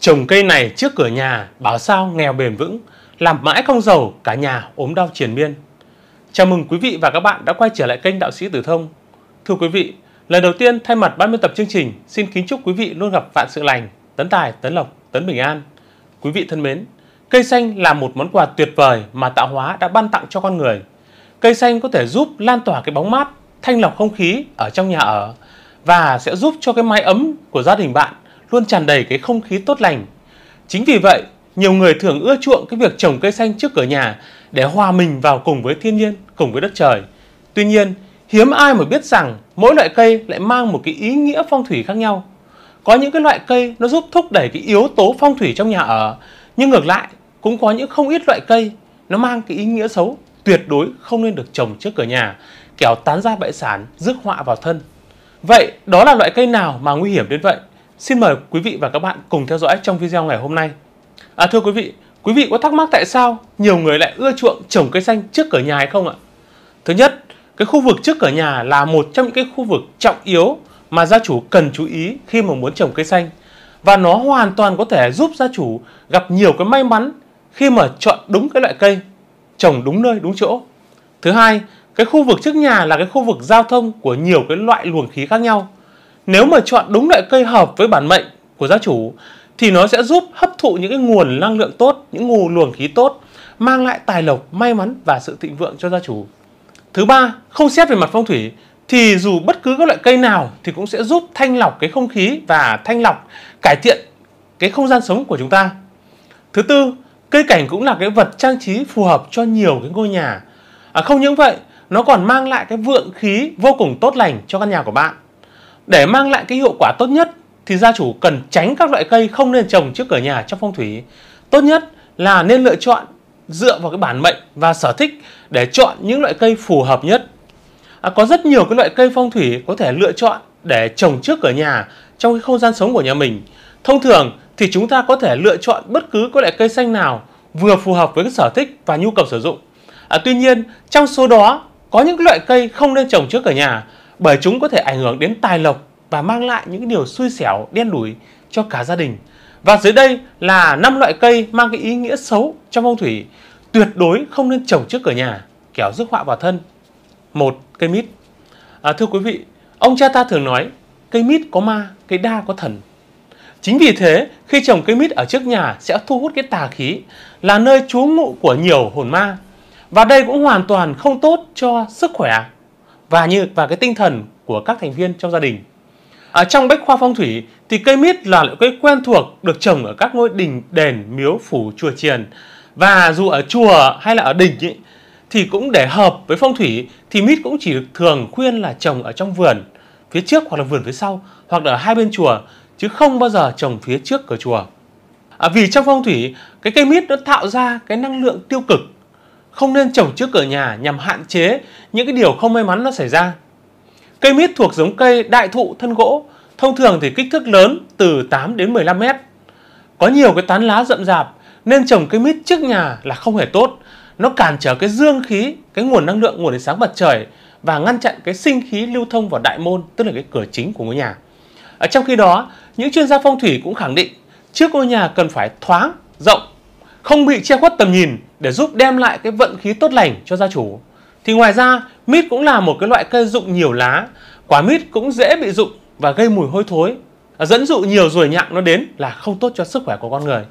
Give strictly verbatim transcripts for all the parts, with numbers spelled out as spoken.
Trồng cây này trước cửa nhà, bảo sao nghèo bền vững, làm mãi không giàu, cả nhà ốm đau triền miên. Chào mừng quý vị và các bạn đã quay trở lại kênh Đạo Sĩ Tử Thông. Thưa quý vị, lần đầu tiên thay mặt ban biên tập chương trình, xin kính chúc quý vị luôn gặp vạn sự lành, tấn tài, tấn lộc, tấn bình an. Quý vị thân mến, cây xanh là một món quà tuyệt vời mà tạo hóa đã ban tặng cho con người. Cây xanh có thể giúp lan tỏa cái bóng mát, thanh lọc không khí ở trong nhà ở và sẽ giúp cho cái mái ấm của gia đình bạn luôn tràn đầy cái không khí tốt lành. Chính vì vậy, nhiều người thường ưa chuộng cái việc trồng cây xanh trước cửa nhà để hòa mình vào cùng với thiên nhiên, cùng với đất trời. Tuy nhiên, hiếm ai mà biết rằng mỗi loại cây lại mang một cái ý nghĩa phong thủy khác nhau. Có những cái loại cây nó giúp thúc đẩy cái yếu tố phong thủy trong nhà ở, nhưng ngược lại cũng có những không ít loại cây nó mang cái ý nghĩa xấu, tuyệt đối không nên được trồng trước cửa nhà, kẻo tán gia bại sản, rước họa vào thân. Vậy đó là loại cây nào mà nguy hiểm đến vậy? Xin mời quý vị và các bạn cùng theo dõi trong video ngày hôm nay. À, thưa quý vị, quý vị có thắc mắc tại sao nhiều người lại ưa chuộng trồng cây xanh trước cửa nhà hay không ạ? Thứ nhất, cái khu vực trước cửa nhà là một trong những cái khu vực trọng yếu mà gia chủ cần chú ý khi mà muốn trồng cây xanh. Và nó hoàn toàn có thể giúp gia chủ gặp nhiều cái may mắn khi mà chọn đúng cái loại cây, trồng đúng nơi, đúng chỗ. Thứ hai, cái khu vực trước nhà là cái khu vực giao thông của nhiều cái loại luồng khí khác nhau. Nếu mà chọn đúng loại cây hợp với bản mệnh của gia chủ thì nó sẽ giúp hấp thụ những cái nguồn năng lượng tốt, những nguồn luồng khí tốt, mang lại tài lộc, may mắn và sự thịnh vượng cho gia chủ. Thứ ba, không xét về mặt phong thủy thì dù bất cứ các loại cây nào thì cũng sẽ giúp thanh lọc cái không khí và thanh lọc, cải thiện cái không gian sống của chúng ta. Thứ tư, cây cảnh cũng là cái vật trang trí phù hợp cho nhiều cái ngôi nhà. À, không những vậy, nó còn mang lại cái vượng khí vô cùng tốt lành cho căn nhà của bạn. Để mang lại cái hiệu quả tốt nhất thì gia chủ cần tránh các loại cây không nên trồng trước cửa nhà trong phong thủy. Tốt nhất là nên lựa chọn dựa vào cái bản mệnh và sở thích để chọn những loại cây phù hợp nhất. À, có rất nhiều cái loại cây phong thủy có thể lựa chọn để trồng trước cửa nhà trong cái không gian sống của nhà mình. Thông thường thì chúng ta có thể lựa chọn bất cứ cái loại cây xanh nào vừa phù hợp với cái sở thích và nhu cầu sử dụng. À, tuy nhiên, trong số đó có những cái loại cây không nên trồng trước cửa nhà bởi chúng có thể ảnh hưởng đến tài lộc và mang lại những điều xui xẻo, đen đủi cho cả gia đình. Và dưới đây là năm loại cây mang cái ý nghĩa xấu trong phong thủy, tuyệt đối không nên trồng trước cửa nhà, kẻo rước họa vào thân. Một, cây mít. À, thưa quý vị, ông cha ta thường nói cây mít có ma, cây đa có thần. Chính vì thế, khi trồng cây mít ở trước nhà sẽ thu hút cái tà khí, là nơi trú ngụ của nhiều hồn ma. Và đây cũng hoàn toàn không tốt cho sức khỏe và như và cái tinh thần của các thành viên trong gia đình. Ở trong bách khoa phong thủy thì cây mít là loại cây quen thuộc được trồng ở các ngôi đình, đền, miếu, phủ, chùa chiền. Và dù ở chùa hay là ở đình ý, thì cũng để hợp với phong thủy thì mít cũng chỉ được thường khuyên là trồng ở trong vườn phía trước hoặc là vườn phía sau hoặc là ở hai bên chùa, chứ không bao giờ trồng phía trước cửa chùa. À, vì trong phong thủy cái cây mít nó tạo ra cái năng lượng tiêu cực, không nên trồng trước cửa nhà nhằm hạn chế những cái điều không may mắn nó xảy ra. Cây mít thuộc giống cây đại thụ thân gỗ, thông thường thì kích thước lớn từ tám đến mười lăm mét. Có nhiều cái tán lá rậm rạp nên trồng cây mít trước nhà là không hề tốt. Nó cản trở cái dương khí, cái nguồn năng lượng, nguồn ánh sáng mặt trời và ngăn chặn cái sinh khí lưu thông vào đại môn, tức là cái cửa chính của ngôi nhà. Ở trong khi đó, những chuyên gia phong thủy cũng khẳng định trước ngôi nhà cần phải thoáng, rộng, không bị che khuất tầm nhìn để giúp đem lại cái vận khí tốt lành cho gia chủ. Thì ngoài ra, mít cũng là một cái loại cây rụng nhiều lá, quả mít cũng dễ bị rụng và gây mùi hôi thối, dẫn dụ nhiều ruồi nhặng nó đến là không tốt cho sức khỏe của con người.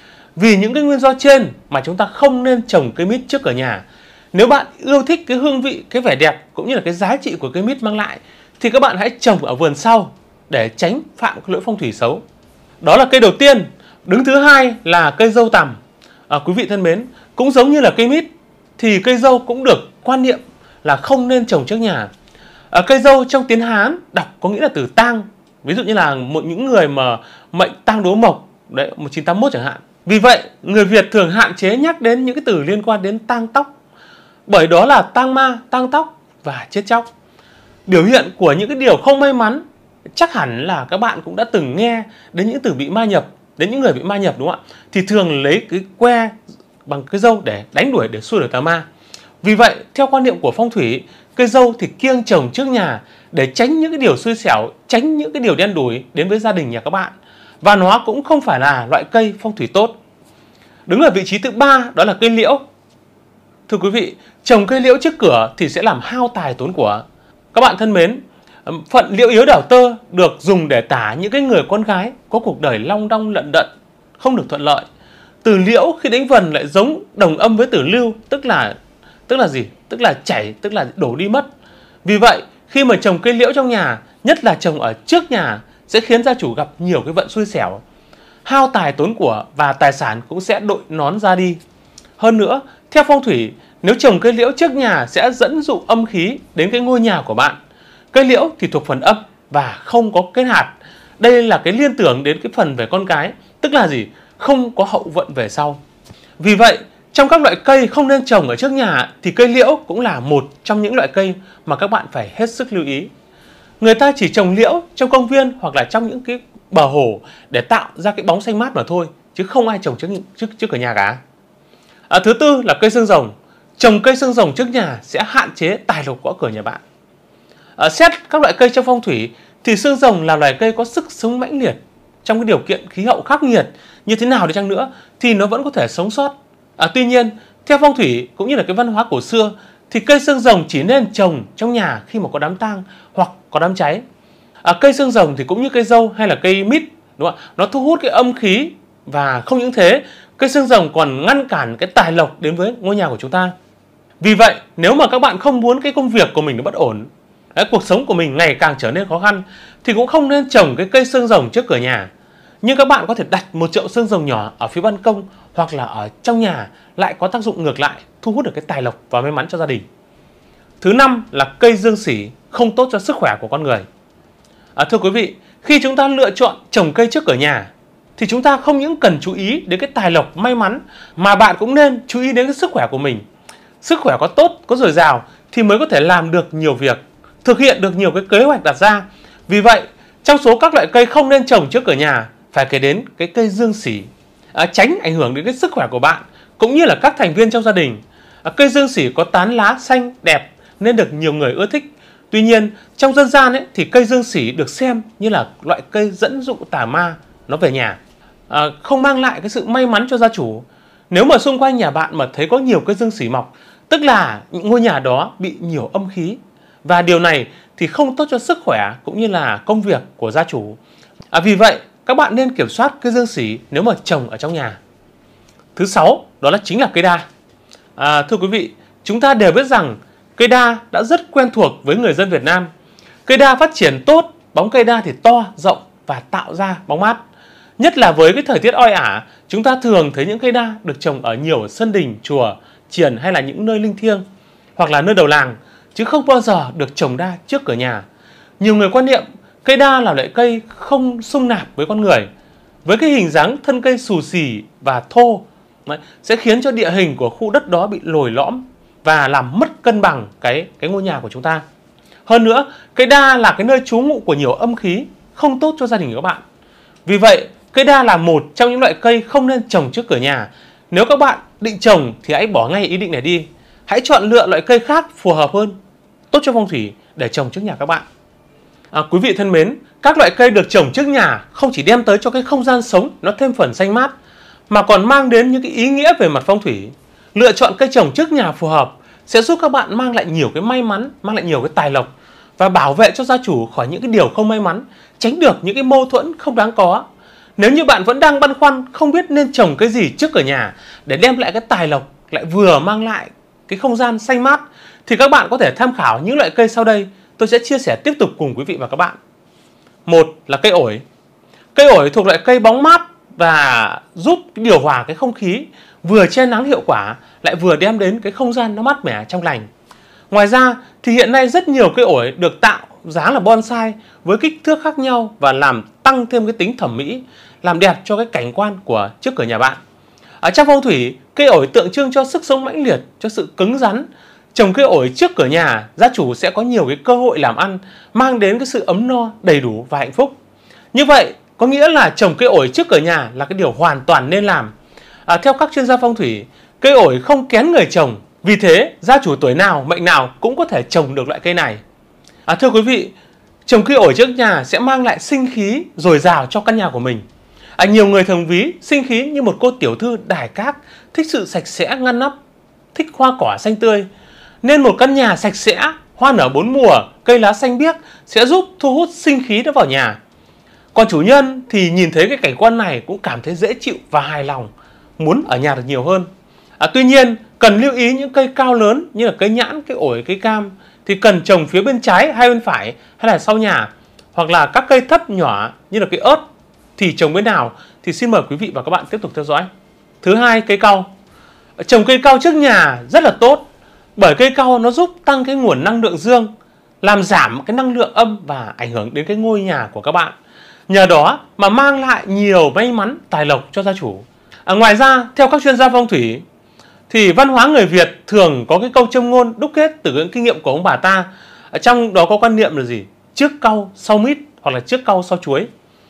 Vì những cái nguyên do trên mà chúng ta không nên trồng cây mít trước cửa nhà. Nếu bạn yêu thích cái hương vị, cái vẻ đẹp cũng như là cái giá trị của cây mít mang lại thì các bạn hãy trồng ở vườn sau để tránh phạm cái lỗi phong thủy xấu. Đó là cây đầu tiên. Đứng thứ hai là cây dâu tằm. À, quý vị thân mến, cũng giống như là cây mít thì cây dâu cũng được quan niệm là không nên trồng trước nhà. À, cây dâu trong tiếng Hán đọc có nghĩa là từ tang, ví dụ như là một những người mà mệnh tang đố mộc đấy, một nghìn chín trăm tám mươi mốt chẳng hạn. Vì vậy người Việt thường hạn chế nhắc đến những cái từ liên quan đến tang tóc, bởi đó là tang ma, tang tóc và chết chóc. Biểu hiện của những cái điều không may mắn. Chắc hẳn là các bạn cũng đã từng nghe đến những từ bị ma nhập, đến những người bị ma nhập, đúng không ạ? Thì thường lấy cái que bằng cái dâu để đánh đuổi, để xua đuổi tà ma. Vì vậy, theo quan niệm của phong thủy, cây dâu thì kiêng trồng trước nhà để tránh những cái điều xui xẻo, tránh những cái điều đen đủi đến với gia đình nhà các bạn. và nó cũng không phải là loại cây phong thủy tốt. Đứng ở vị trí thứ ba đó là cây liễu. Thưa quý vị, trồng cây liễu trước cửa thì sẽ làm hao tài tốn của. Các bạn thân mến, phận liễu yếu đảo tơ được dùng để tả những cái người con gái có cuộc đời long đong lận đận, không được thuận lợi. Từ liễu khi đánh vần lại giống đồng âm với từ lưu, tức là tức là gì? Tức là chảy, tức là đổ đi mất. Vì vậy, khi mà trồng cây liễu trong nhà, nhất là trồng ở trước nhà, sẽ khiến gia chủ gặp nhiều cái vận xui xẻo, hao tài tốn của và tài sản cũng sẽ đội nón ra đi. Hơn nữa, theo phong thủy, nếu trồng cây liễu trước nhà sẽ dẫn dụ âm khí đến cái ngôi nhà của bạn. Cây liễu thì thuộc phần âm và không có kết hạt. Đây là cái liên tưởng đến cái phần về con cái, tức là gì? Không có hậu vận về sau. Vì vậy, trong các loại cây không nên trồng ở trước nhà thì cây liễu cũng là một trong những loại cây mà các bạn phải hết sức lưu ý. Người ta chỉ trồng liễu trong công viên hoặc là trong những cái bờ hồ để tạo ra cái bóng xanh mát mà thôi, chứ không ai trồng trước trước trước cửa nhà cả. À, thứ tư là cây xương rồng. Trồng cây xương rồng trước nhà sẽ hạn chế tài lộc gõ cửa nhà bạn. À, xét các loại cây trong phong thủy thì xương rồng là loài cây có sức sống mãnh liệt. Trong cái điều kiện khí hậu khắc nghiệt như thế nào đi chăng nữa thì nó vẫn có thể sống sót. À, tuy nhiên, theo phong thủy cũng như là cái văn hóa cổ xưa thì cây xương rồng chỉ nên trồng trong nhà khi mà có đám tang hoặc có đám cháy. À, cây xương rồng thì cũng như cây dâu hay là cây mít, đúng không? Nó thu hút cái âm khí, và không những thế, cây xương rồng còn ngăn cản cái tài lộc đến với ngôi nhà của chúng ta. Vì vậy, nếu mà các bạn không muốn cái công việc của mình nó bất ổn, đấy, cuộc sống của mình ngày càng trở nên khó khăn, thì cũng không nên trồng cái cây xương rồng trước cửa nhà. Nhưng các bạn có thể đặt một chậu xương rồng nhỏ ở phía ban công hoặc là ở trong nhà, lại có tác dụng ngược lại, thu hút được cái tài lộc và may mắn cho gia đình. Thứ năm là cây dương sỉ, không tốt cho sức khỏe của con người. À, thưa quý vị, khi chúng ta lựa chọn trồng cây trước cửa nhà thì chúng ta không những cần chú ý đến cái tài lộc may mắn, mà bạn cũng nên chú ý đến cái sức khỏe của mình. Sức khỏe có tốt, có dồi dào thì mới có thể làm được nhiều việc, thực hiện được nhiều cái kế hoạch đặt ra. Vì vậy, trong số các loại cây không nên trồng trước cửa nhà phải kể đến cái cây dương sỉ, à, tránh ảnh hưởng đến cái sức khỏe của bạn cũng như là các thành viên trong gia đình. À, cây dương sỉ có tán lá xanh đẹp nên được nhiều người ưa thích. Tuy nhiên, trong dân gian ấy, thì cây dương sỉ được xem như là loại cây dẫn dụ tà ma nó về nhà, à, không mang lại cái sự may mắn cho gia chủ. Nếu mà xung quanh nhà bạn mà thấy có nhiều cây dương sỉ mọc, tức là những ngôi nhà đó bị nhiều âm khí, và điều này thì không tốt cho sức khỏe cũng như là công việc của gia chủ. À, vì vậy, các bạn nên kiểm soát cây dương sỉ nếu mà trồng ở trong nhà. Thứ sáu, đó là chính là cây đa. À, thưa quý vị, chúng ta đều biết rằng cây đa đã rất quen thuộc với người dân Việt Nam. Cây đa phát triển tốt, bóng cây đa thì to, rộng và tạo ra bóng mát. Nhất là với cái thời tiết oi ả, chúng ta thường thấy những cây đa được trồng ở nhiều sân đình, chùa, chiền hay là những nơi linh thiêng hoặc là nơi đầu làng, chứ không bao giờ được trồng đa trước cửa nhà. Nhiều người quan niệm cây đa là loại cây không xung nạp với con người. Với cái hình dáng thân cây xù xì và thô, sẽ khiến cho địa hình của khu đất đó bị lồi lõm và làm mất cân bằng cái, cái ngôi nhà của chúng ta. Hơn nữa, cây đa là cái nơi trú ngụ của nhiều âm khí, không tốt cho gia đình của các bạn. Vì vậy, cây đa là một trong những loại cây không nên trồng trước cửa nhà. Nếu các bạn định trồng thì hãy bỏ ngay ý định này đi. Hãy chọn lựa loại cây khác phù hợp hơn, tốt cho phong thủy để trồng trước nhà các bạn. À, quý vị thân mến, các loại cây được trồng trước nhà không chỉ đem tới cho cái không gian sống nó thêm phần xanh mát, mà còn mang đến những cái ý nghĩa về mặt phong thủy. Lựa chọn cây trồng trước nhà phù hợp sẽ giúp các bạn mang lại nhiều cái may mắn, mang lại nhiều cái tài lộc và bảo vệ cho gia chủ khỏi những cái điều không may mắn, tránh được những cái mâu thuẫn không đáng có. Nếu như bạn vẫn đang băn khoăn không biết nên trồng cái gì trước cửa nhà để đem lại cái tài lộc, lại vừa mang lại cái không gian xanh mát, thì các bạn có thể tham khảo những loại cây sau đây tôi sẽ chia sẻ tiếp tục cùng quý vị và các bạn. Một là cây ổi. Cây ổi thuộc loại cây bóng mát và giúp điều hòa cái không khí, vừa che nắng hiệu quả lại vừa đem đến cái không gian nó mát mẻ trong lành. Ngoài ra thì hiện nay rất nhiều cây ổi được tạo dáng là bonsai với kích thước khác nhau và làm tăng thêm cái tính thẩm mỹ, làm đẹp cho cái cảnh quan của trước cửa nhà bạn. Ở trong phong thủy, cây ổi tượng trưng cho sức sống mãnh liệt, cho sự cứng rắn. Trồng cây ổi trước cửa nhà, gia chủ sẽ có nhiều cái cơ hội làm ăn, mang đến cái sự ấm no, đầy đủ và hạnh phúc. Như vậy có nghĩa là trồng cây ổi trước cửa nhà là cái điều hoàn toàn nên làm. À, theo các chuyên gia phong thủy, cây ổi không kén người trồng, vì thế gia chủ tuổi nào, mệnh nào cũng có thể trồng được loại cây này. À, thưa quý vị, trồng cây ổi trước nhà sẽ mang lại sinh khí dồi dào cho căn nhà của mình. À, nhiều người thường ví sinh khí như một cô tiểu thư đài cát, thích sự sạch sẽ ngăn nắp, thích hoa cỏ xanh tươi. Nên một căn nhà sạch sẽ, hoa nở bốn mùa, cây lá xanh biếc sẽ giúp thu hút sinh khí đó vào nhà. Còn chủ nhân thì nhìn thấy cái cảnh quan này cũng cảm thấy dễ chịu và hài lòng, muốn ở nhà được nhiều hơn. À, tuy nhiên cần lưu ý những cây cao lớn như là cây nhãn, cây ổi, cây cam thì cần trồng phía bên trái hay bên phải hay là sau nhà, hoặc là các cây thấp nhỏ như là cây ớt thì trồng bên nào thì xin mời quý vị và các bạn tiếp tục theo dõi. Thứ hai, cây cau. Trồng cây cau trước nhà rất là tốt, bởi cây cau nó giúp tăng cái nguồn năng lượng dương, làm giảm cái năng lượng âm và ảnh hưởng đến cái ngôi nhà của các bạn. Nhờ đó mà mang lại nhiều may mắn, tài lộc cho gia chủ. À, ngoài ra, theo các chuyên gia phong thủy thì văn hóa người Việt thường có cái câu châm ngôn đúc kết từ những kinh nghiệm của ông bà ta. Ở trong đó có quan niệm là gì? Trước cau sau mít, hoặc là trước cau sau chuối.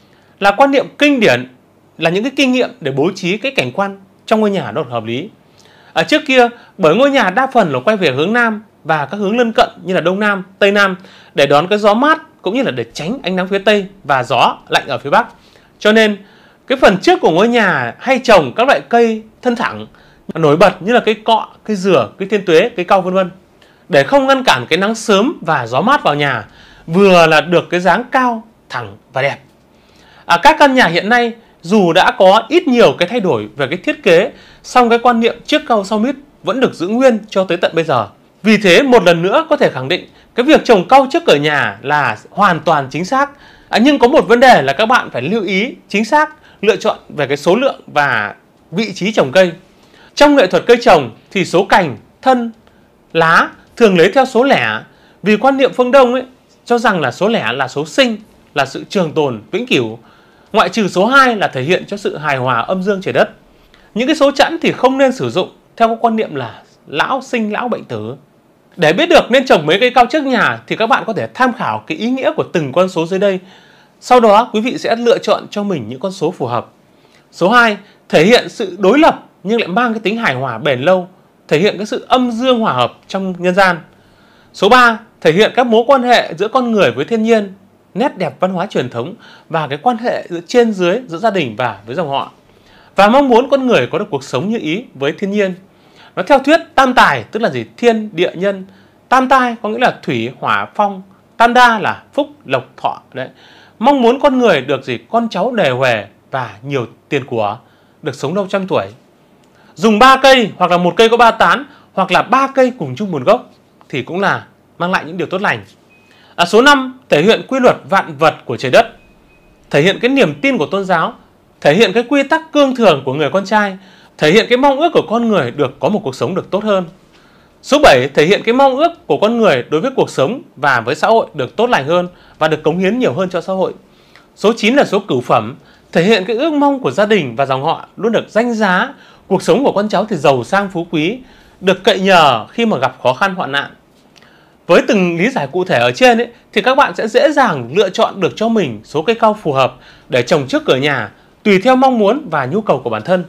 Là quan niệm kinh điển, là những cái kinh nghiệm để bố trí cái cảnh quan trong ngôi nhà nó hợp lý. Ở trước kia, bởi ngôi nhà đa phần là quay về hướng Nam và các hướng lân cận như là Đông Nam, Tây Nam để đón cái gió mát, cũng như là để tránh ánh nắng phía Tây và gió lạnh ở phía Bắc. Cho nên cái phần trước của ngôi nhà hay trồng các loại cây thân thẳng nổi bật như là cây cọ, cây dừa, cây thiên tuế, cây cau vân vân, để không ngăn cản cái nắng sớm và gió mát vào nhà, vừa là được cái dáng cao, thẳng và đẹp. À, các căn nhà hiện nay dù đã có ít nhiều cái thay đổi về cái thiết kế, song cái quan niệm trước cau sau mít vẫn được giữ nguyên cho tới tận bây giờ. Vì thế một lần nữa có thể khẳng định cái việc trồng cau trước cửa nhà là hoàn toàn chính xác. À, nhưng có một vấn đề là các bạn phải lưu ý chính xác lựa chọn về cái số lượng và vị trí trồng cây. Trong nghệ thuật cây trồng thì số cành, thân, lá thường lấy theo số lẻ, vì quan niệm phương Đông ấy cho rằng là số lẻ là số sinh, là sự trường tồn vĩnh cửu, ngoại trừ số hai là thể hiện cho sự hài hòa âm dương trời đất. Những cái số chẵn thì không nên sử dụng theo cái quan niệm là lão sinh lão bệnh tử. Để biết được nên trồng mấy cây cau trước nhà thì các bạn có thể tham khảo cái ý nghĩa của từng con số dưới đây. Sau đó quý vị sẽ lựa chọn cho mình những con số phù hợp. Số hai thể hiện sự đối lập nhưng lại mang cái tính hài hòa bền lâu, thể hiện cái sự âm dương hòa hợp trong nhân gian. Số ba thể hiện các mối quan hệ giữa con người với thiên nhiên, nét đẹp văn hóa truyền thống và cái quan hệ giữa trên dưới, giữa gia đình và với dòng họ. Và mong muốn con người có được cuộc sống như ý với thiên nhiên. Nó theo thuyết tam tài, tức là gì? Thiên, địa, nhân. Tam tai có nghĩa là thủy, hỏa, phong. Tam đa là phúc, lộc, thọ. Đấy. Mong muốn con người được gì? Con cháu đề huề và nhiều tiền của, được sống lâu trăm tuổi. Dùng ba cây hoặc là một cây có ba tán, hoặc là ba cây cùng chung một gốc thì cũng là mang lại những điều tốt lành. À, số năm thể hiện quy luật vạn vật của trời đất, thể hiện cái niềm tin của tôn giáo, thể hiện cái quy tắc cương thường của người con trai, thể hiện cái mong ước của con người được có một cuộc sống được tốt hơn. Số bảy thể hiện cái mong ước của con người đối với cuộc sống và với xã hội được tốt lành hơn và được cống hiến nhiều hơn cho xã hội. Số chín là số cửu phẩm, thể hiện cái ước mong của gia đình và dòng họ luôn được danh giá, cuộc sống của con cháu thì giàu sang phú quý, được cậy nhờ khi mà gặp khó khăn hoạn nạn. Với từng lý giải cụ thể ở trên ấy, thì các bạn sẽ dễ dàng lựa chọn được cho mình số cây cau phù hợp để trồng trước cửa nhà, tùy theo mong muốn và nhu cầu của bản thân.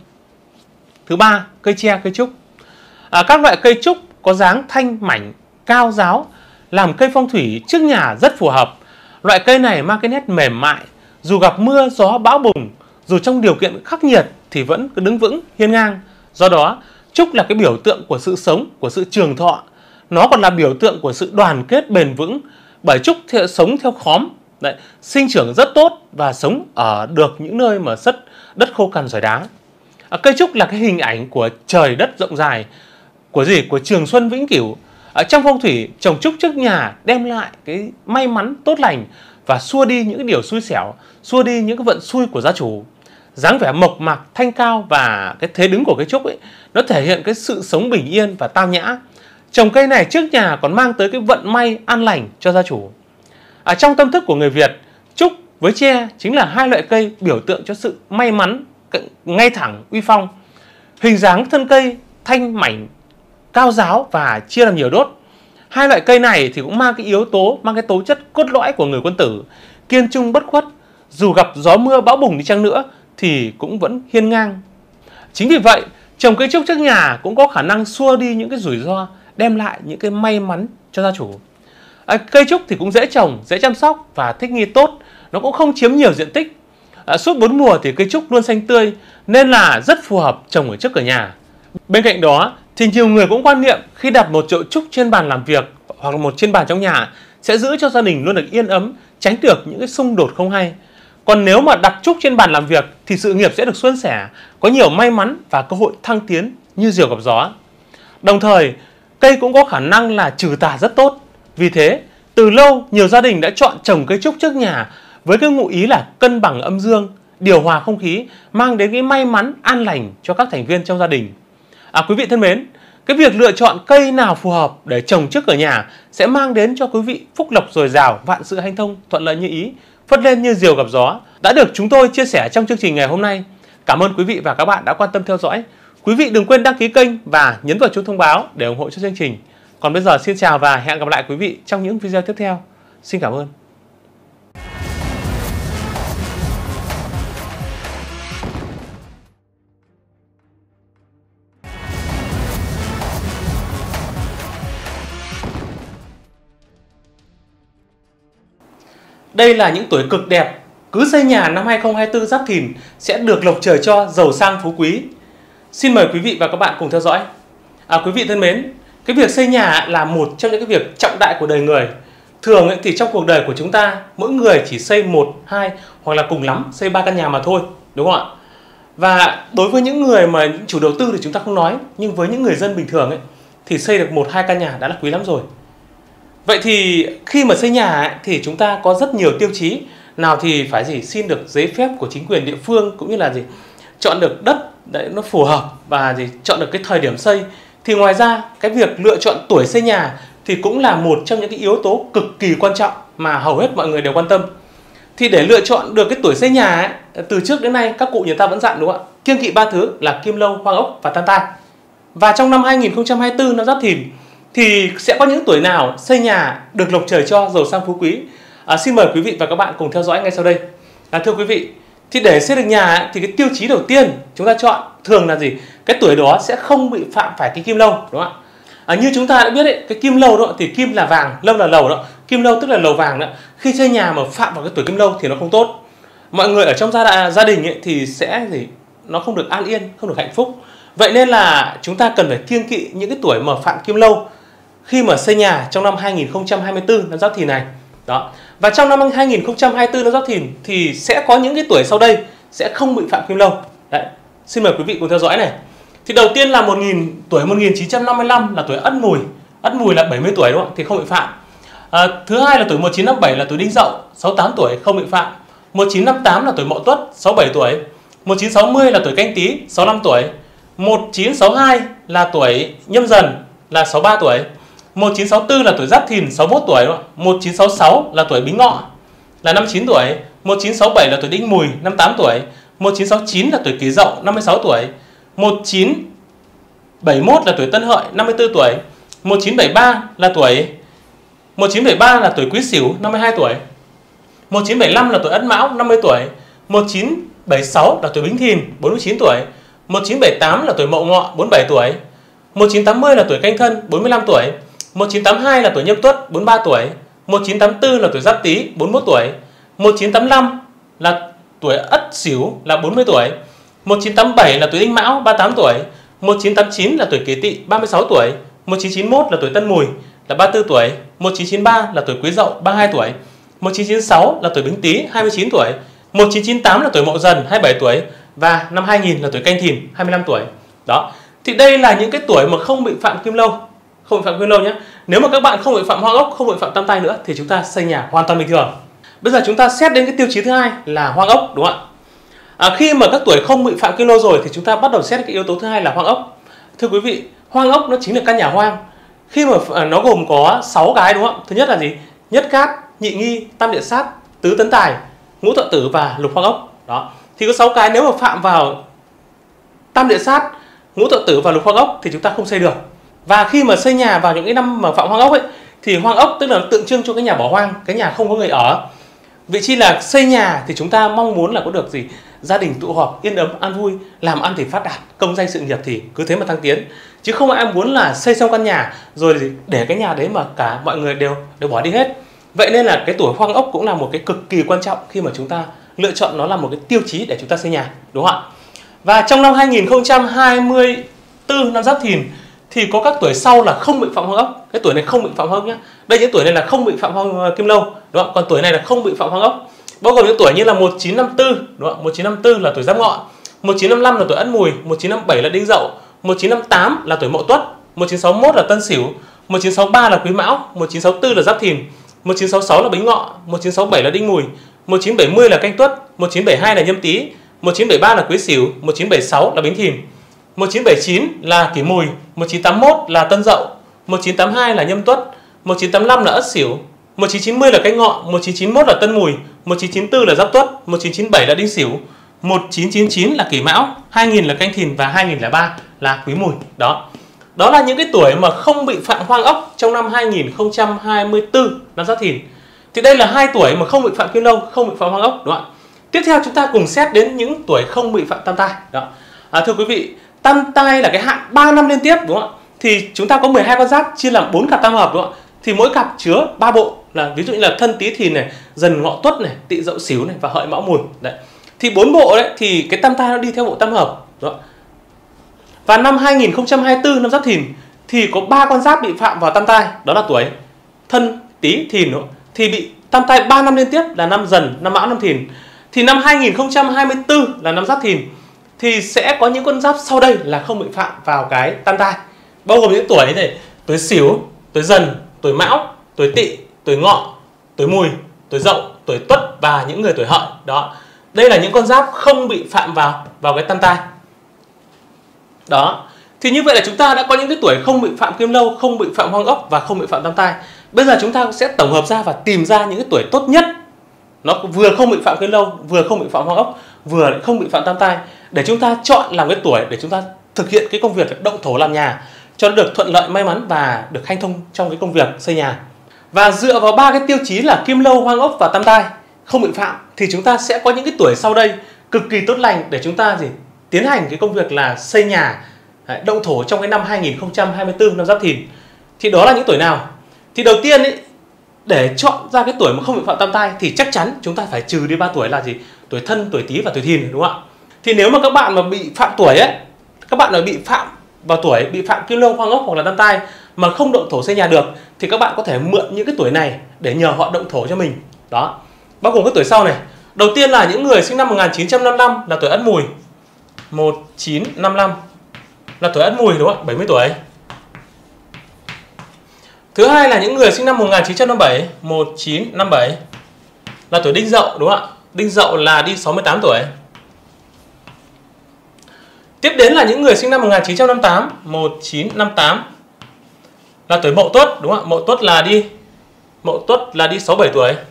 Thứ ba, cây tre, cây trúc. À, các loại cây trúc có dáng thanh mảnh, cao ráo, làm cây phong thủy trước nhà rất phù hợp. Loại cây này mang cái nét mềm mại, dù gặp mưa, gió, bão bùng, dù trong điều kiện khắc nghiệt thì vẫn cứ đứng vững, hiên ngang. Do đó, trúc là cái biểu tượng của sự sống, của sự trường thọ. Nó còn là biểu tượng của sự đoàn kết bền vững, bởi trúc theo, sống theo khóm, đấy, sinh trưởng rất tốt và sống ở được những nơi mà rất đất khô cằn sỏi đá. À, cây trúc là cái hình ảnh của trời đất rộng dài, của gì? Của trường xuân vĩnh cửu. Ở trong phong thủy, trồng trúc trước nhà đem lại cái may mắn tốt lành và xua đi những cái điều xui xẻo, xua đi những cái vận xui của gia chủ. Dáng vẻ mộc mạc, thanh cao và cái thế đứng của cây trúc ấy, nó thể hiện cái sự sống bình yên và tao nhã. Trồng cây này trước nhà còn mang tới cái vận may an lành cho gia chủ. À, trong tâm thức của người Việt, trúc với tre chính là hai loại cây biểu tượng cho sự may mắn, ngay thẳng, uy phong. Hình dáng thân cây thanh mảnh, cao ráo và chia làm nhiều đốt. Hai loại cây này thì cũng mang cái yếu tố, mang cái tố chất cốt lõi của người quân tử, kiên trung bất khuất, dù gặp gió mưa bão bùng đi chăng nữa thì cũng vẫn hiên ngang. Chính vì vậy, trồng cây trúc trước nhà cũng có khả năng xua đi những cái rủi ro, đem lại những cái may mắn cho gia chủ. À, cây trúc thì cũng dễ trồng, dễ chăm sóc và thích nghi tốt, nó cũng không chiếm nhiều diện tích. À, suốt bốn mùa thì cây trúc luôn xanh tươi nên là rất phù hợp trồng ở trước cửa nhà. Bên cạnh đó thì nhiều người cũng quan niệm khi đặt một chậu trúc trên bàn làm việc hoặc là một trên bàn trong nhà sẽ giữ cho gia đình luôn được yên ấm, tránh được những cái xung đột không hay. Còn nếu mà đặt trúc trên bàn làm việc thì sự nghiệp sẽ được suôn sẻ, có nhiều may mắn và cơ hội thăng tiến như diều gặp gió. Đồng thời, cây cũng có khả năng là trừ tà rất tốt. Vì thế, từ lâu nhiều gia đình đã chọn trồng cây trúc trước nhà với cái ngụ ý là cân bằng âm dương, điều hòa không khí, mang đến cái may mắn, an lành cho các thành viên trong gia đình. À, quý vị thân mến, cái việc lựa chọn cây nào phù hợp để trồng trước cửa nhà sẽ mang đến cho quý vị phúc lộc dồi dào, vạn sự hanh thông, thuận lợi như ý, phất lên như diều gặp gió đã được chúng tôi chia sẻ trong chương trình ngày hôm nay. Cảm ơn quý vị và các bạn đã quan tâm theo dõi. Quý vị đừng quên đăng ký kênh và nhấn vào chuông thông báo để ủng hộ cho chương trình. Còn bây giờ xin chào và hẹn gặp lại quý vị trong những video tiếp theo. Xin cảm ơn. Đây là những tuổi cực đẹp, cứ xây nhà năm hai không hai tư Giáp Thìn sẽ được lộc trời cho, giàu sang phú quý. Xin mời quý vị và các bạn cùng theo dõi. À, quý vị thân mến, cái việc xây nhà là một trong những cái việc trọng đại của đời người. Thường ấy, thì trong cuộc đời của chúng ta, mỗi người chỉ xây một, hai hoặc là cùng lắm xây ba căn nhà mà thôi, đúng không ạ? Và đối với những người mà những chủ đầu tư thì chúng ta không nói, nhưng với những người dân bình thường ấy, thì xây được một, hai căn nhà đã là quý lắm rồi. Vậy thì khi mà xây nhà ấy, thì chúng ta có rất nhiều tiêu chí. Nào thì phải gì xin được giấy phép của chính quyền địa phương, cũng như là gì chọn được đất đấy nó phù hợp và gì chọn được cái thời điểm xây. Thì ngoài ra cái việc lựa chọn tuổi xây nhà thì cũng là một trong những cái yếu tố cực kỳ quan trọng mà hầu hết mọi người đều quan tâm. Thì để lựa chọn được cái tuổi xây nhà ấy, từ trước đến nay các cụ nhà ta vẫn dặn, đúng không ạ? Kiêng kỵ ba thứ là kim lâu, hoang ốc và tam tai. Và trong năm hai nghìn không trăm hai mươi tư năm Giáp Thìn thì sẽ có những tuổi nào xây nhà được lộc trời cho, giàu sang phú quý? À, xin mời quý vị và các bạn cùng theo dõi ngay sau đây. À, thưa quý vị, thì để xây được nhà thì cái tiêu chí đầu tiên chúng ta chọn thường là gì? Cái tuổi đó sẽ không bị phạm phải cái kim lâu, đúng không ạ? À, như chúng ta đã biết đấy, cái kim lâu đó thì kim là vàng, lâu là lầu đó. Kim lâu tức là lầu vàng đó. Khi xây nhà mà phạm vào cái tuổi kim lâu thì nó không tốt. Mọi người ở trong gia gia đình ấy thì sẽ gì? Nó không được an yên, không được hạnh phúc. Vậy nên là chúng ta cần phải kiêng kỵ những cái tuổi mà phạm kim lâu khi mà xây nhà trong năm hai nghìn không trăm hai mươi tư năm Giáp Thìn này. Đó. Và trong năm hai nghìn không trăm hai mươi tư năm Giáp Thìn thì sẽ có những cái tuổi sau đây sẽ không bị phạm kim lâu. Đấy. Xin mời quý vị cùng theo dõi này. Thì đầu tiên là một nghìn tuổi một nghìn chín trăm năm mươi lăm là tuổi Ất Mùi. Ất Mùi là bảy mươi tuổi, đúng không? Thì không bị phạm. À, thứ hai là tuổi một nghìn chín trăm năm mươi bảy là tuổi Đinh Dậu, sáu mươi tám tuổi, không bị phạm. một nghìn chín trăm năm mươi tám là tuổi Mậu Tuất, sáu mươi bảy tuổi. một nghìn chín trăm sáu mươi là tuổi Canh Tý, sáu mươi lăm tuổi. một nghìn chín trăm sáu mươi hai là tuổi Nhâm Dần, là sáu mươi ba tuổi. một nghìn chín trăm sáu mươi tư là tuổi Giáp Thìn, sáu mươi mốt tuổi, đúng không? một nghìn chín trăm sáu mươi sáu là tuổi Bính Ngọ, là năm mươi chín tuổi. một nghìn chín trăm sáu mươi bảy là tuổi Đinh Mùi, năm mươi tám tuổi. một nghìn chín trăm sáu mươi chín là tuổi Kỷ Dậu, năm mươi sáu tuổi. một nghìn chín trăm bảy mươi mốt là tuổi Tân Hợi, năm mươi tư tuổi. một nghìn chín trăm bảy mươi ba là tuổi một nghìn chín trăm bảy mươi ba là tuổi Quý Sửu, năm mươi hai tuổi. một nghìn chín trăm bảy mươi lăm là tuổi Ất Mão, năm mươi tuổi. một nghìn chín trăm bảy mươi sáu là tuổi Bính Thìn, bốn mươi chín tuổi. một nghìn chín trăm bảy mươi tám là tuổi Mậu Ngọ, bốn mươi bảy tuổi. một nghìn chín trăm tám mươi là tuổi Canh Thân, bốn mươi lăm tuổi. một nghìn chín trăm tám mươi hai là tuổi Nhâm Tuất, bốn mươi ba tuổi. một nghìn chín trăm tám mươi tư là tuổi Giáp Tý, bốn mươi mốt tuổi. một nghìn chín trăm tám mươi lăm là tuổi Ất Sửu, là bốn mươi tuổi. một nghìn chín trăm tám mươi bảy là tuổi Đinh Mão, ba mươi tám tuổi. một nghìn chín trăm tám mươi chín là tuổi Kỷ Tỵ, ba mươi sáu tuổi. một nghìn chín trăm chín mươi mốt là tuổi Tân Mùi, là ba mươi tư tuổi. một nghìn chín trăm chín mươi ba là tuổi Quý Dậu, ba mươi hai tuổi. một nghìn chín trăm chín mươi sáu là tuổi Bính Tý, hai mươi chín tuổi. một nghìn chín trăm chín mươi tám là tuổi Mậu Dần, hai mươi bảy tuổi. Và năm hai nghìn là tuổi Canh Thìn, hai mươi lăm tuổi. Đó. Thì đây là những cái tuổi mà không bị phạm kim lâu. Không bị phạm kim lâu nhé. Nếu mà các bạn không bị phạm hoang ốc, không bị phạm tam tai nữa thì chúng ta xây nhà hoàn toàn bình thường. Bây giờ chúng ta xét đến cái tiêu chí thứ hai là hoang ốc, đúng không ạ? À, khi mà các tuổi không bị phạm kim lâu rồi thì chúng ta bắt đầu xét cái yếu tố thứ hai là hoang ốc. Thưa quý vị, hoang ốc nó chính là căn nhà hoang. Khi mà nó gồm có sáu cái, đúng không ạ? Thứ nhất là gì? Nhất cát, nhị nghi, tam địa sát, tứ tấn tài, ngũ thọ tử và lục hoang ốc. Đó. Thì có sáu cái nếu mà phạm vào tam địa sát, ngũ thọ tử và lục hoang ốc thì chúng ta không xây được. Và khi mà xây nhà vào những cái năm mà phạm hoang ốc ấy thì hoang ốc tức là tượng trưng cho cái nhà bỏ hoang, cái nhà không có người ở. Vị chi là xây nhà thì chúng ta mong muốn là có được gì? Gia đình tụ họp yên ấm an vui, làm ăn thì phát đạt, công danh sự nghiệp thì cứ thế mà thăng tiến. Chứ không ai muốn là xây xong căn nhà rồi để cái nhà đấy mà cả mọi người đều đều bỏ đi hết. Vậy nên là cái tuổi hoang ốc cũng là một cái cực kỳ quan trọng khi mà chúng ta lựa chọn nó là một cái tiêu chí để chúng ta xây nhà, đúng không ạ? Và trong năm hai nghìn không trăm hai mươi tư năm Giáp Thìn thì có các tuổi sau là không bị phạm hoang ốc. Cái tuổi này không bị phạm hoang nhé. Đây, những tuổi này là không bị phạm hoang kim lâu, đúng không? Còn tuổi này là không bị phạm hoang ốc. Bao gồm những tuổi như là một chín năm tư, đúng không? một chín năm tư là tuổi Giáp Ngọ, một chín năm lăm là tuổi Ất Mùi, một chín năm bảy là Đinh Dậu, một chín năm tám là tuổi Mậu Tuất, một chín sáu mốt là Tân Sửu, một chín sáu ba là Quý Mão, một chín sáu tư là Giáp Thìn, một chín sáu sáu là Bính Ngọ, một chín sáu bảy là Đinh Mùi, một chín bảy mươi là Canh Tuất, một chín bảy hai là Nhâm Tý, một chín bảy ba là Quý Sửu, một chín bảy sáu là Bính Thìn, một chín bảy chín là Kỷ Mùi, một chín tám mốt là Tân Dậu, một chín tám hai là Nhâm Tuất, một chín tám lăm là Ất Sửu, một chín chín mươi là Canh Ngọ, một chín chín mốt là Tân Mùi, một chín chín tư là Giáp Tuất, một chín chín bảy là Đinh Sửu, một chín chín chín là Kỷ Mão, hai nghìn là Canh Thìn và hai nghìn lẻ ba là Quý Mùi. Đó. Đó là những cái tuổi mà không bị phạm hoang ốc trong năm hai nghìn không trăm hai mươi tư năm Giáp Thìn. Thì đây là hai tuổi mà không bị phạm kim lâu, không bị phạm hoang ốc, đúng không ạ? Tiếp theo chúng ta cùng xét đến những tuổi không bị phạm tam tai. Đó. À, thưa quý vị, tam tai là cái hạn ba năm liên tiếp, đúng không ạ? Thì chúng ta có mười hai con giáp chia làm bốn cặp tam hợp, đúng không ạ? Thì mỗi cặp chứa ba bộ, là ví dụ như là Thân Tý Thìn này, Dần Ngọ Tuất này, Tỵ Dậu Sửu này và Hợi Mão Mùi. Đấy. Thì bốn bộ đấy thì cái tam tai nó đi theo bộ tam hợp, đúng không? Và năm hai nghìn không trăm hai mươi tư năm Giáp Thìn thì có ba con giáp bị phạm vào tam tai, đó là tuổi Thân, Tý, Thìn, đúng không? Thì bị tam tai ba năm liên tiếp là năm Dần, năm Mão, năm Thìn. Thì năm hai nghìn không trăm hai mươi tư là năm Giáp Thìn thì sẽ có những con giáp sau đây là không bị phạm vào cái tam tai, bao gồm những tuổi này: tuổi Sửu, tuổi Dần, tuổi Mão, tuổi Tỵ, tuổi Ngọ, tuổi Mùi, tuổi Dậu, tuổi Tuất và những người tuổi Hợi. Đó. Đây là những con giáp không bị phạm vào vào cái tam tai. Đó. Thì như vậy là chúng ta đã có những cái tuổi không bị phạm kim lâu, không bị phạm hoang ốc và không bị phạm tam tai. Bây giờ chúng ta sẽ tổng hợp ra và tìm ra những cái tuổi tốt nhất, nó vừa không bị phạm kim lâu, vừa không bị phạm hoang ốc, vừa lại không bị phạm tam tai, để chúng ta chọn làm cái tuổi để chúng ta thực hiện cái công việc động thổ làm nhà cho nó được thuận lợi, may mắn và được hanh thông trong cái công việc xây nhà. Và dựa vào ba cái tiêu chí là kim lâu, hoang ốc và tam tai không bị phạm thì chúng ta sẽ có những cái tuổi sau đây cực kỳ tốt lành để chúng ta gì tiến hành cái công việc là xây nhà động thổ trong cái năm hai nghìn không trăm hai mươi tư năm Giáp Thìn. Thì đó là những tuổi nào? Thì đầu tiên ấy, để chọn ra cái tuổi mà không bị phạm tam tai thì chắc chắn chúng ta phải trừ đi ba tuổi là gì? Tuổi Thân, tuổi Tý và tuổi Thìn, đúng không ạ? Thì nếu mà các bạn mà bị phạm tuổi ấy, các bạn mà bị phạm vào tuổi bị phạm kim lâu, hoang ốc hoặc là tam tai mà không động thổ xây nhà được thì các bạn có thể mượn những cái tuổi này để nhờ họ động thổ cho mình. Đó. Bao gồm các tuổi sau này. Đầu tiên là những người sinh năm một nghìn chín trăm năm mươi lăm là tuổi Ất Mùi. một chín năm lăm là tuổi Ất Mùi, đúng không ạ? bảy mươi tuổi. Thứ hai là những người sinh năm một nghìn chín trăm năm mươi bảy, một chín năm bảy là tuổi Đinh Dậu, đúng không ạ? Đinh Dậu là đi sáu mươi tám tuổi. Tiếp đến là những người sinh năm một nghìn chín trăm năm mươi tám, một chín năm tám là tuổi Mậu Tuất, đúng không ạ? Mậu Tuất là đi Mậu Tuất là đi sáu mươi bảy tuổi.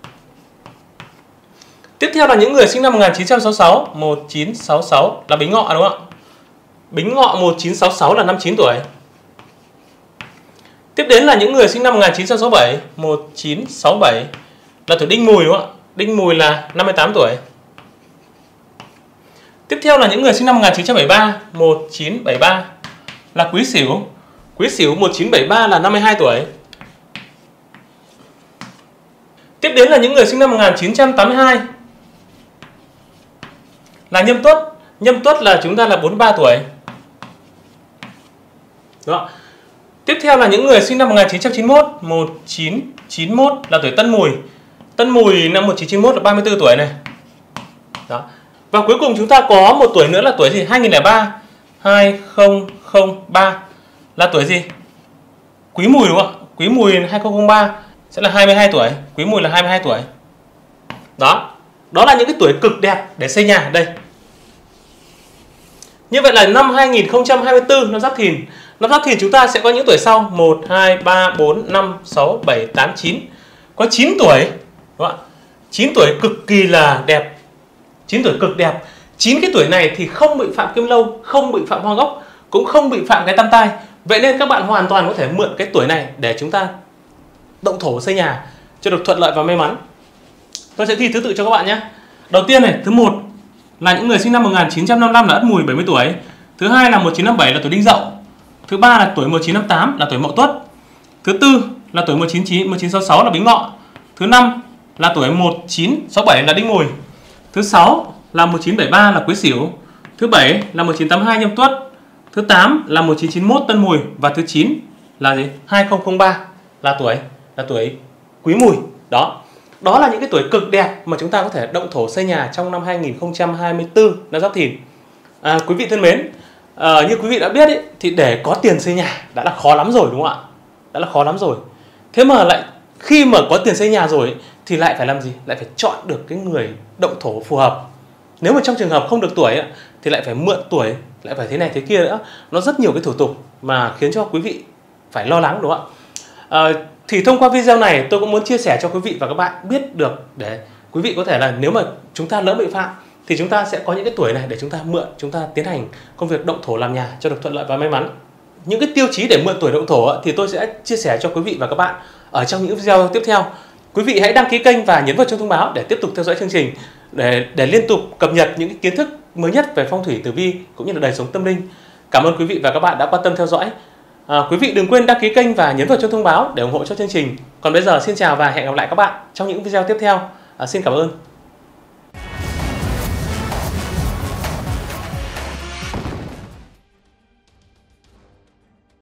Tiếp theo là những người sinh năm một nghìn chín trăm sáu mươi sáu, một chín sáu sáu là Bính Ngọ, đúng không ạ? Bính Ngọ một chín sáu sáu là năm mươi chín tuổi. Tiếp đến là những người sinh năm một nghìn chín trăm sáu mươi bảy, một chín sáu bảy là tuổi Đinh Mùi, đúng không ạ? Đinh Mùi là năm mươi tám tuổi. Tiếp theo là những người sinh năm một nghìn chín trăm bảy mươi ba, một chín bảy ba là Quý Sửu. Quý Sửu một chín bảy ba là năm mươi hai tuổi. Tiếp đến là những người sinh năm một nghìn chín trăm tám mươi hai là Nhâm Tuất. Nhâm Tuất là chúng ta là bốn mươi ba tuổi. Đó. Tiếp theo là những người sinh năm một nghìn chín trăm chín mươi mốt, một chín chín mốt là tuổi Tân Mùi. Tân Mùi năm một chín chín mốt là ba mươi tư tuổi này. Đó. Và cuối cùng chúng ta có một tuổi nữa là tuổi gì? hai nghìn lẻ ba, hai không không ba là tuổi gì? Quý Mùi, đúng không ạ? Quý Mùi hai không không ba sẽ là hai mươi hai tuổi. Quý Mùi là hai mươi hai tuổi. Đó. Đó là những cái tuổi cực đẹp để xây nhà đây. Như vậy là năm hai nghìn không trăm hai mươi tư năm Giáp Thìn. Năm Giáp Thìn chúng ta sẽ có những tuổi sau: một, hai, ba, bốn, năm, sáu, bảy, tám, chín. Có chín tuổi, đúng không ạ? chín tuổi cực kỳ là đẹp. chín tuổi cực đẹp. chín cái tuổi này thì không bị phạm kim lâu, không bị phạm hoang ốc, cũng không bị phạm cái tam tai. Vậy nên các bạn hoàn toàn có thể mượn cái tuổi này để chúng ta động thổ xây nhà cho được thuận lợi và may mắn. Tôi sẽ ghi thứ tự cho các bạn nhé. Đầu tiên này, thứ một là những người sinh năm một nghìn chín trăm năm mươi lăm là Ất Mùi bảy mươi tuổi. Thứ hai là một chín năm bảy là tuổi Đinh Dậu. Thứ ba là tuổi một chín năm tám là tuổi Mậu Tuất. Thứ tư là tuổi một chín chín sáu sáu là Bính Ngọ. Thứ năm là tuổi một chín sáu bảy là Đinh Mùi. Thứ sáu là một chín bảy ba là Quý Sửu. Thứ bảy là một chín tám hai Nhâm Tuất. Thứ tám là một chín chín mốt Tân Mùi. Và thứ chín là gì? hai không không ba là tuổi là tuổi Quý Mùi. Đó. Đó là những cái tuổi cực đẹp mà chúng ta có thể động thổ xây nhà trong năm hai nghìn không trăm hai mươi tư năm Giáp Thìn. À, quý vị thân mến, à, như quý vị đã biết ấy, thì để có tiền xây nhà đã là khó lắm rồi đúng không ạ? Đã là khó lắm rồi. Thế mà lại khi mà có tiền xây nhà rồi ấy, thì lại phải làm gì? Lại phải chọn được cái người động thổ phù hợp. Nếu mà trong trường hợp không được tuổi ấy, thì lại phải mượn tuổi, lại phải thế này thế kia nữa. Nó rất nhiều cái thủ tục mà khiến cho quý vị phải lo lắng đúng không ạ? À, thì thông qua video này tôi cũng muốn chia sẻ cho quý vị và các bạn biết được để quý vị có thể là nếu mà chúng ta lỡ bị phạm thì chúng ta sẽ có những cái tuổi này để chúng ta mượn, chúng ta tiến hành công việc động thổ làm nhà cho được thuận lợi và may mắn. Những cái tiêu chí để mượn tuổi động thổ thì tôi sẽ chia sẻ cho quý vị và các bạn ở trong những video tiếp theo. Quý vị hãy đăng ký kênh và nhấn vào chuông thông báo để tiếp tục theo dõi chương trình, để để liên tục cập nhật những cái kiến thức mới nhất về phong thủy tử vi cũng như là đời sống tâm linh. Cảm ơn quý vị và các bạn đã quan tâm theo dõi. À, quý vị đừng quên đăng ký kênh và nhấn vào chuông thông báo để ủng hộ cho chương trình. Còn bây giờ xin chào và hẹn gặp lại các bạn trong những video tiếp theo. À, xin cảm ơn.